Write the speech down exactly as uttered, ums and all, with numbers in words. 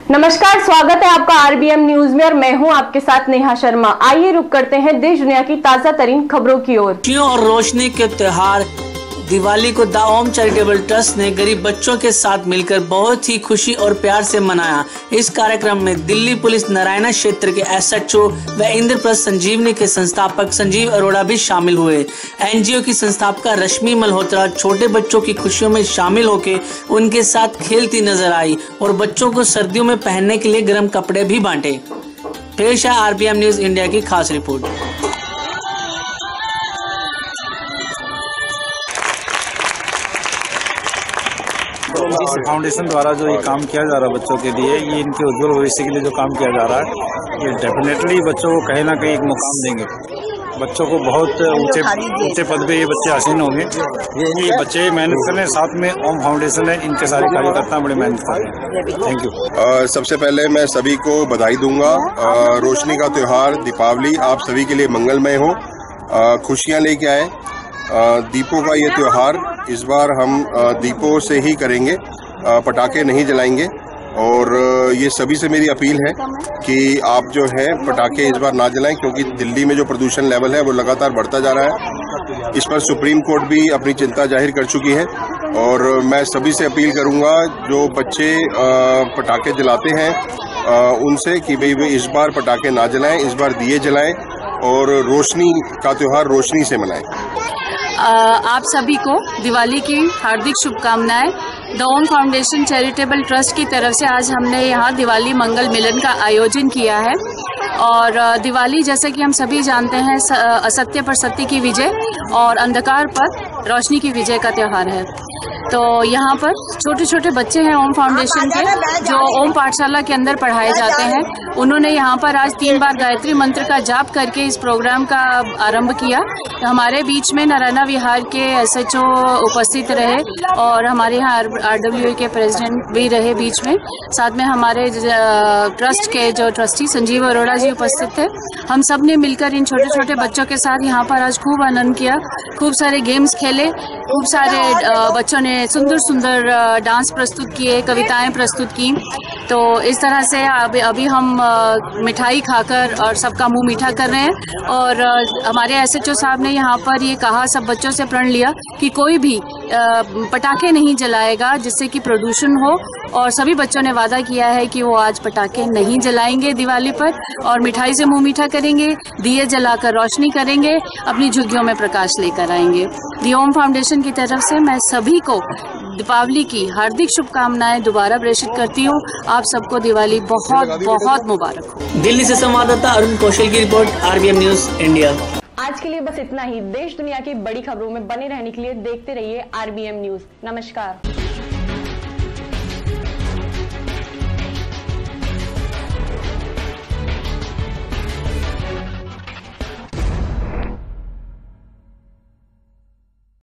नमस्कार, स्वागत है आपका आरबीएम न्यूज में और मैं हूं आपके साथ नेहा शर्मा। आइए रुक करते हैं देश दुनिया की ताजा तरीन खबरों की ओर। और रोशनी के त्योहार दिवाली को द ओम चैरिटेबल ट्रस्ट ने गरीब बच्चों के साथ मिलकर बहुत ही खुशी और प्यार से मनाया। इस कार्यक्रम में दिल्ली पुलिस नारायणा क्षेत्र के एसएचओ व इंद्रप्रस्थ संजीवनी के संस्थापक संजीव अरोड़ा भी शामिल हुए। एनजीओ की संस्थापका रश्मि मल्होत्रा छोटे बच्चों की खुशियों में शामिल होकर उनके साथ खेलती नजर आई और बच्चों को सर्दियों में पहनने के लिए गर्म कपड़े भी बांटे। पेश है आरबीएम न्यूज इंडिया की खास रिपोर्ट। इस फाउंडेशन द्वारा जो ये काम किया जा रहा है बच्चों के लिए, ये इनके उज्जवल भविष्य के लिए जो काम किया जा रहा है, ये डेफिनेटली बच्चों को कहीं ना कहीं एक मुकाम देंगे। बच्चों को बहुत ऊंचे ऊंचे पद पे ये बच्चे आसीन होंगे। ये बच्चे मेहनत कर रहे हैं, साथ में ओम फाउंडेशन है, इनके सारे कार्यकर्ता बड़े मेहनत कर रहे हैं। Thank you. सबसे पहले मैं सभी को बधाई दूंगा। आ, रोशनी का त्योहार दीपावली आप सभी के लिए मंगलमय हो, खुशियाँ लेके आए। दीपों का ये त्योहार इस बार हम दीपों से ही करेंगे, पटाखे नहीं जलाएंगे। और ये सभी से मेरी अपील है कि आप जो है पटाखे इस बार ना जलाएं, क्योंकि दिल्ली में जो प्रदूषण लेवल है वो लगातार बढ़ता जा रहा है। इस पर सुप्रीम कोर्ट भी अपनी चिंता जाहिर कर चुकी है। और मैं सभी से अपील करूंगा जो बच्चे पटाखे जलाते हैं उनसे कि भाई वे इस बार पटाखे ना जलाएं, इस बार दिए जलाएं और रोशनी का त्योहार रोशनी से मनाएं। आप सभी को दिवाली की हार्दिक शुभकामनाएं। The Om foundation charitable trust की तरफ से आज हमने यहाँ दिवाली मंगल मिलन का आयोजन किया है। और दिवाली जैसे कि हम सभी जानते हैं असत्य पर सत्य की विजय और अंधकार पर रोशनी की विजय का त्यौहार है। तो यहाँ पर छोटे छोटे बच्चे हैं ओम फाउंडेशन के, जो ओम पाठशाला के अंदर पढ़ाए जाते हैं। उन्होंने यहाँ पर आज तीन बार गायत्री मंत्र का जाप करके इस प्रोग्राम का आरंभ किया। हमारे बीच में नारायणा विहार के एसएचओ उपस्थित रहे और हमारे यहाँ आरडब्ल्यूए के प्रेसिडेंट भी रहे बीच में। साथ में हमारे ट्रस्ट के जो ट्रस्टी संजीव अरोड़ा जी उपस्थित थे। हम सब ने मिलकर इन छोटे छोटे बच्चों के साथ यहाँ पर आज खूब आनंद किया, खूब सारे गेम्स खेले, खूब सारे बच्चों ने सुंदर सुंदर डांस प्रस्तुत किए, कविताएं प्रस्तुत की। तो इस तरह से अभी अभी हम मिठाई खाकर और सबका मुंह मीठा कर रहे हैं। और हमारे एसएचओ साहब ने यहाँ पर ये कहा, सब बच्चों से प्रण लिया कि कोई भी पटाखे नहीं जलाएगा जिससे कि प्रदूषण हो। और सभी बच्चों ने वादा किया है कि वो आज पटाखे नहीं जलाएंगे दिवाली पर और मिठाई से मुंह मीठा करेंगे, दिए जलाकर रोशनी करेंगे, अपनी झुग्गियों में प्रकाश लेकर आएंगे। दी ओम फाउंडेशन की तरफ से मैं सभी को दीपावली की हार्दिक शुभकामनाएं दोबारा प्रेषित करती हूँ। आप सबको दिवाली बहुत बहुत मुबारक हो। दिल्ली से संवाददाता अरुण कौशल की रिपोर्ट, आरबीएम न्यूज इंडिया। आज के लिए बस इतना ही। देश दुनिया की बड़ी खबरों में बने रहने के लिए देखते रहिए आरबीएम न्यूज। नमस्कार।